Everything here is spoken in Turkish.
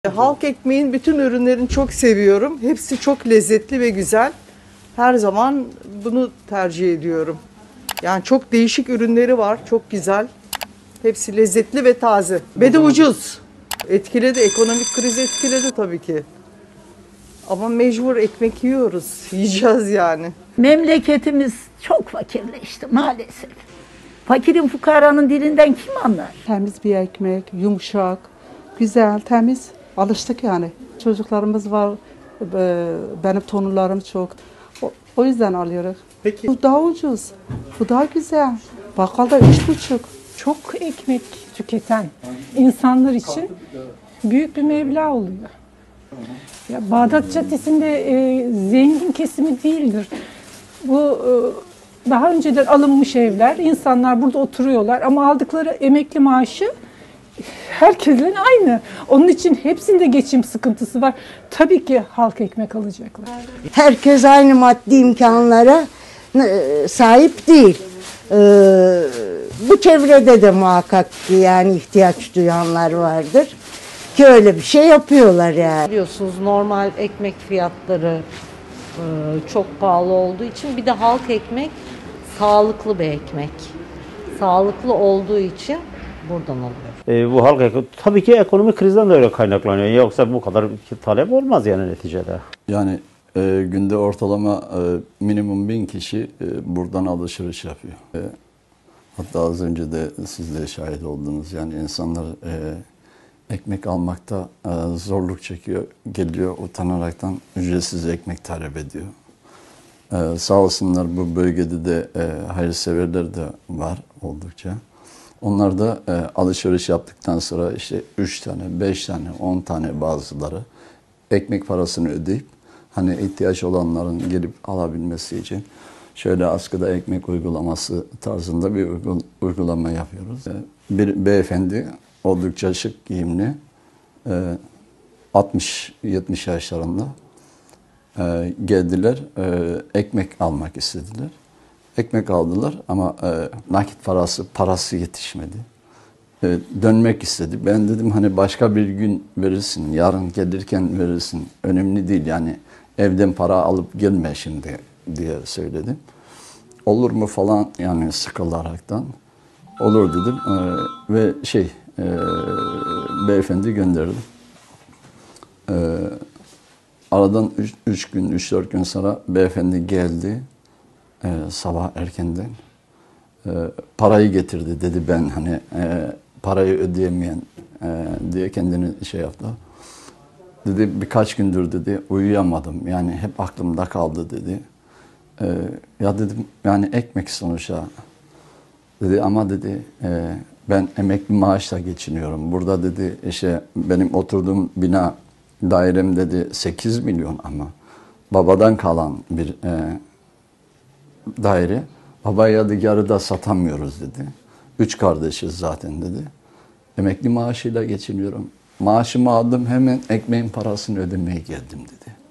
Halk ekmeğin bütün ürünlerini çok seviyorum. Hepsi çok lezzetli ve güzel. Her zaman bunu tercih ediyorum. Yani çok değişik ürünleri var, çok güzel. Hepsi lezzetli ve taze. Ve de ucuz. Etkiledi, ekonomik kriz etkiledi tabii ki. Ama mecbur ekmek yiyoruz, yiyeceğiz yani. Memleketimiz çok fakirleşti maalesef. Fakirin fukaranın dilinden kim anlar? Temiz bir ekmek, yumuşak, güzel, temiz. Alıştık yani. Çocuklarımız var, benim torunlarım çok. O yüzden alıyoruz. Peki. Bu daha ucuz, bu daha güzel. Bakkalda 3,5. Çok ekmek tüketen insanlar için büyük bir meblağ oluyor. Ya Bağdat Caddesi'nde zengin kesimi değildir. Bu daha önceden alınmış evler, insanlar burada oturuyorlar ama aldıkları emekli maaşı herkesin aynı. Onun için hepsinde geçim sıkıntısı var. Tabii ki halk ekmek alacaklar. Herkes aynı maddi imkanlara sahip değil. Bu çevrede de muhakkak ki yani ihtiyaç duyanlar vardır ki öyle bir şey yapıyorlar yani. Biliyorsunuz normal ekmek fiyatları çok pahalı olduğu için bir de halk ekmek sağlıklı bir ekmek. Sağlıklı olduğu için buradan alıyor. Bu halk ekmek tabii ki ekonomik krizden de öyle kaynaklanıyor. Yoksa bu kadar talep olmaz yani neticede. Yani günde ortalama minimum 1000 kişi buradan alışveriş yapıyor. Hatta az önce de siz de şahit oldunuz. Yani insanlar ekmek almakta zorluk çekiyor, geliyor utanaraktan ücretsiz ekmek talep ediyor. Sağ olsunlar bu bölgede de hayırseverler de var oldukça. Onlar da alışveriş yaptıktan sonra işte 3 tane, 5 tane, 10 tane bazıları ekmek parasını ödeyip hani ihtiyaç olanların gelip alabilmesi için şöyle askıda ekmek uygulaması tarzında bir uygulama yapıyoruz. Bir beyefendi oldukça şık giyimli, 60-70 yaşlarında geldiler, ekmek almak istediler. Ekmek aldılar ama nakit parası yetişmedi. Dönmek istedi. Ben dedim hani başka bir gün verirsin, yarın gelirken verirsin. Önemli değil yani evden para alıp gelme şimdi diye söyledim. Olur mu falan yani sıkılaraktan. Olur dedim ve beyefendi gönderdim. Aradan 3 gün, 3-4 gün sonra beyefendi geldi. Sabah erkenden parayı getirdi dedi ben hani parayı ödeyemeyen diye kendini şey yaptı. Dedi birkaç gündür dedi uyuyamadım yani hep aklımda kaldı dedi. Ya dedim yani ekmek sonuçta dedi ama dedi ben emekli maaşla geçiniyorum. Burada dedi işte benim oturduğum bina dairem dedi 8 milyon ama babadan kalan bir daire. Babaya yadigarı da satamıyoruz dedi. 3 kardeşiz zaten dedi. Emekli maaşıyla geçiniyorum. Maaşımı aldım hemen ekmeğin parasını ödemeye geldim dedi.